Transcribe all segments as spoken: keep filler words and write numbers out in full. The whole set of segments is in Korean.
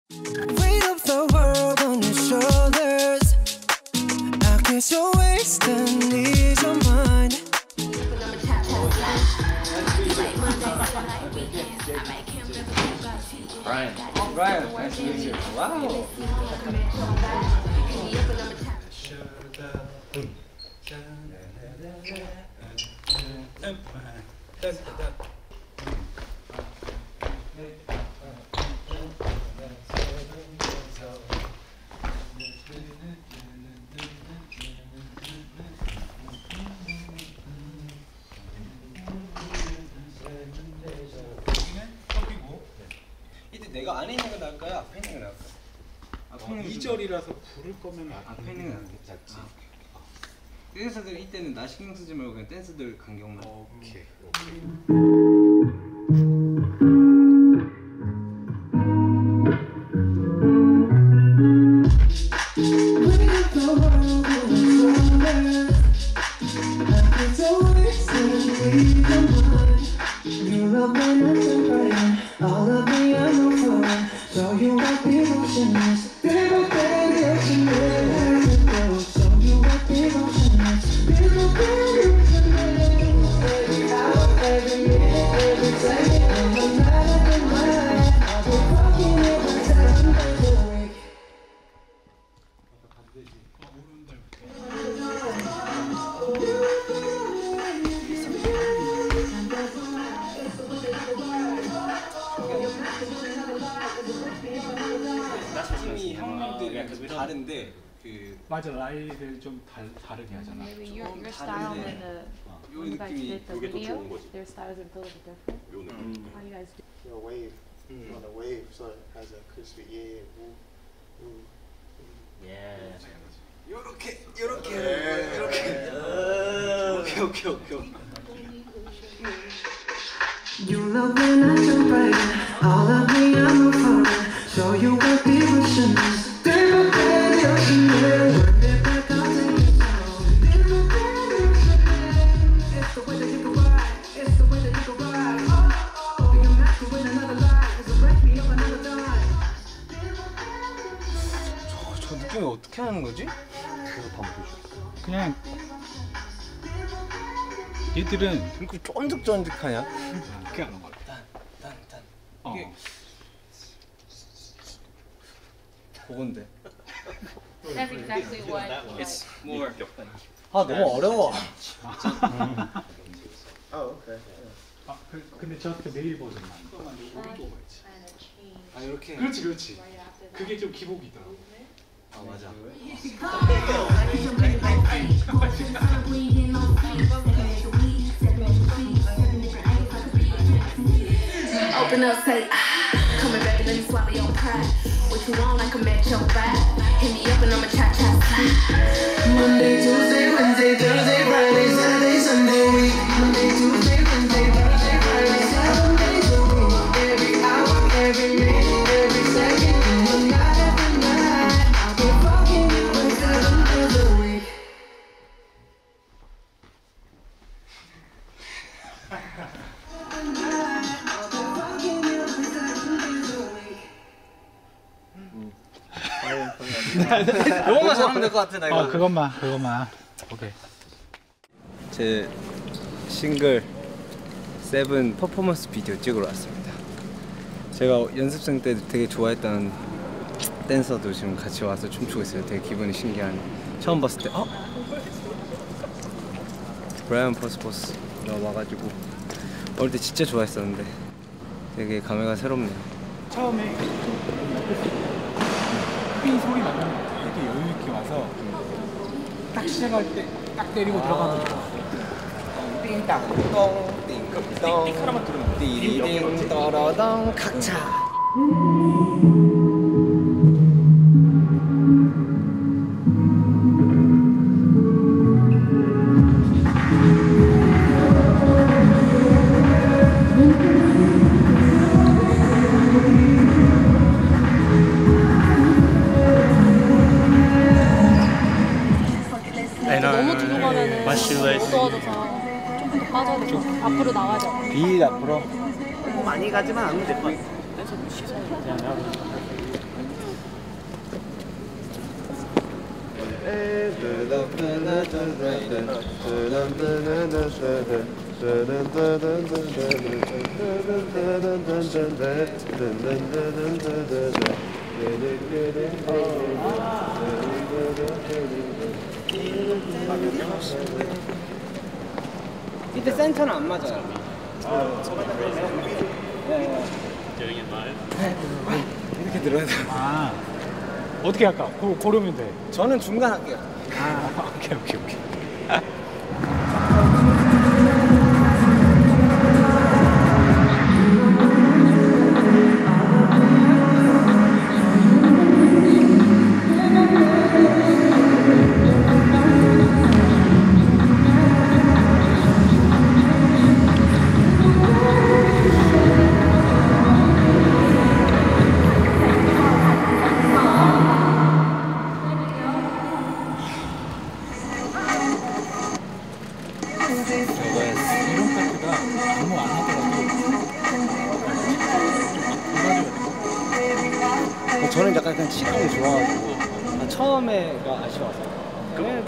Weight of the world on your shoulders. I guess you're wasting ease of mind. Brian. Oh, Brian. Nice to meet you. Wow. 내가 안에 있는 거 나을까요? 앞에 있는 거 나을까요? 앞에 있는 거 이 절이라서 부를 거면 앞에 있는 거 낫겠지. 댄서들 이때는 나 신경 쓰지 말고 그냥 댄서들 간격만. 오케이. 팀이 형님들이 약간 다른데 그 맞아, 나이를 좀 달, 다르게 하잖아. Maybe your your style and the when you guys did the video, their styles are totally different. How you guys do? A wave on a wave, so it has a crispy yeah, woo, woo. 예. 요렇게 요렇게 이렇게 오케이 오케이 오케이. You love when I jump right in. All of me, I'm a foreign. Show you what devotion is. Never been the ocean, yeah. Run it back, I'll take it slow. Never been the ocean, yeah. It's the way that you can ride. It's the way that you can ride. Oh, oh, think I'm not doing another lie. It's a wreck me up another time. 저, 저 느낌이 어떻게 하는 거지? 그냥 얘들은 이렇게 쫀득쫀득하냐? 그렇게 하는 거야. 딴딴딴 어. 이게 그건데. That's exactly what. It's more. 아 너무 어려워. Oh, okay. 아, 그, 근데 저한테 메일 버전만. 아 이렇게. 그렇지, 그렇지. 그게 좀 기복이더라고. 아 맞아. Open up, say ah, coming back and let me swallow your pride. What you want, I can match your vibe. Hit me up and I'ma cha cha slide. Monday, Tuesday, Wednesday, Thursday, Friday, Saturday, Sunday, week. Monday, Tuesday, Wednesday, Thursday, Friday, seven days a week. Every hour, every minute, every second, every night, every night. I'll be fucking you with seven days a week. 요것만 잘하면 될 것 같아 나 이거. 어, 그것만, 그것만. 오케이. 제 싱글 세븐 퍼포먼스 비디오 찍으러 왔습니다. 제가 연습생 때 되게 좋아했던 댄서도 지금 같이 와서 춤추고 있어요. 되게 기분이 신기하네. 처음 봤을 때 어? 브라이언 포스포스가 와가지고 어릴 때 진짜 좋아했었는데 되게 감회가 새롭네요. 처음에 삐 소리 나면 되게 여유 있게 와서 딱 시작할 때 딱 때리고 들어가는 거. 띵땅똥 띵똥 띡 하나만 들으면 돼. 띠리딩 떠러덩 각차. 너무 뒤로 가면은 무거워져서 조금 더 빠져야 돼. 앞으로 나와야 돼. 비 앞으로. 많이 가지만 않으면 될 것 같아. 이때 센터는 안 맞아요. 이렇게 들어야 돼. 아 어떻게 할까? 고, 고르면 돼. 저는 중간 할게요. 아 오케이 오케이 오케이. 이런 파트가 너무 안 하더라도 저는 약간 그냥 치는 게 좋아가지고 아, 처음에가 아쉬워서. 그래,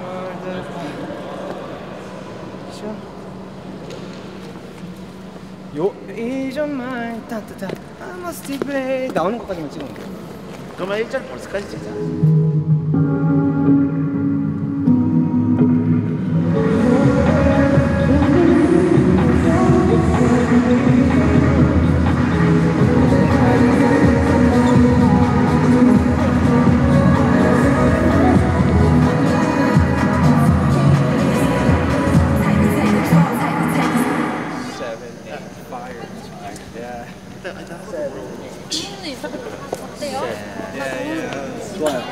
요 이전만 따뜻한 I must be 나오는 것까지만 찍으면 돼요. 그러면 일 절 벌써까지 찍자. 좋아요.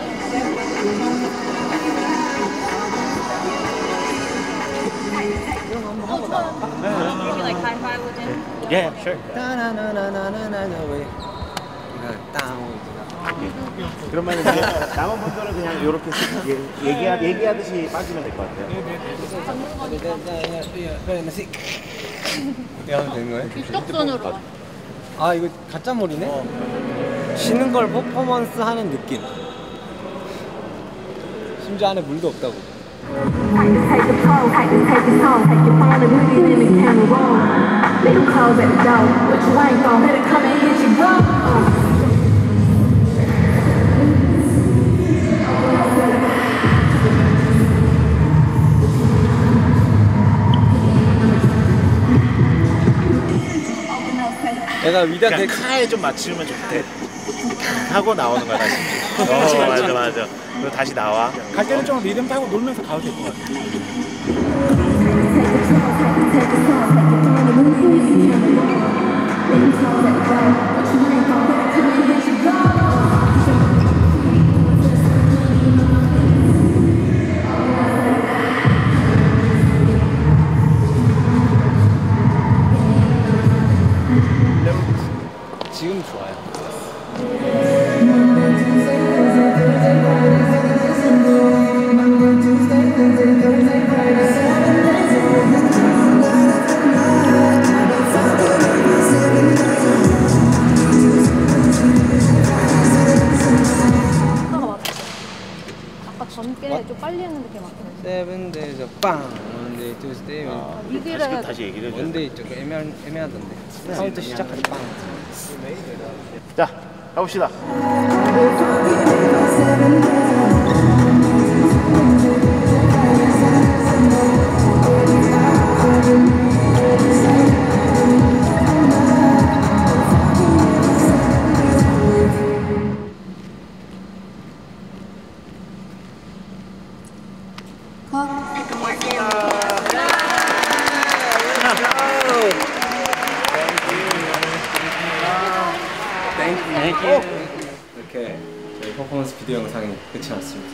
Like high five with him. Yeah, sure. 나나나나나나나 왜? 다운. 그러면 이제 남은 분들은 그냥 이렇게 얘기 얘기하듯이 빠지면 될 것 같아요. 이렇게 하면 되는 거예요? 이쪽선으로. 아 이거 가짜몰이네? 쉬는 걸 퍼포먼스 하는 느낌. 심지어 안에 물도 없다고. Take the pole, take the take the song, take your phone and put it in the camera roll. Make them close at the door, but you ain't gon' let it come and hit you, bro. 내가 위대한 그냥 데 카에 좀 맞추면 좋대. 하고 나오는 거야 다시. 어 맞아 맞아. 그리고 다시 나와. 갈 때는 좀 리듬 타고 놀면서 가도 될 것 같아. 지금 좋아요. 아까 전께 좀 빨리 했는데 그게 맞긴 했어. 세븐 데이즈 빵 원데이 투스데이 이기를 다시 해야 다시 얘기를 해줘. 원데이 조금 애매 애매하던데. 카운트 시작할 때 빵. 자 가봅시다. 이렇게 저희 퍼포먼스 비디오 영상이 끝이 났습니다.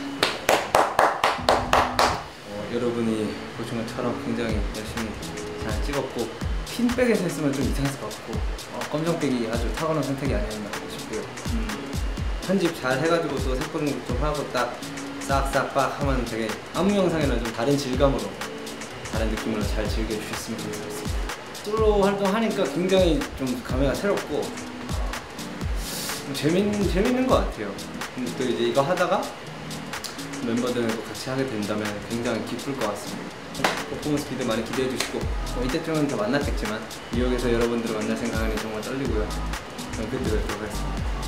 어, 여러분이 보신 것처럼 굉장히 열심히 잘 찍었고 핀백에서 했으면 좀 이상했을 것 같고 어, 검정백이 아주 탁월한 선택이 아니었나 싶고요. 음, 편집 잘 해가지고 또 색깔 좀 하고 딱 싹싹 빡 하면 되게 아무 영상이나 좀 다른 질감으로 다른 느낌으로 잘 즐겨주셨으면 좋겠습니다. 솔로 활동하니까 굉장히 좀 감회가 새롭고 재밌, 재밌는 것 같아요. 근데 또 이제 이거 하다가 멤버들과 같이 하게 된다면 굉장히 기쁠 것 같습니다. 퍼포먼스 비디오 많이 기대해 주시고 뭐 이때쯤은 더 만났겠지만 뉴욕에서 여러분들을 만날 생각하니 정말 떨리고요. 그럼 그때 뵙도록 하겠습니다.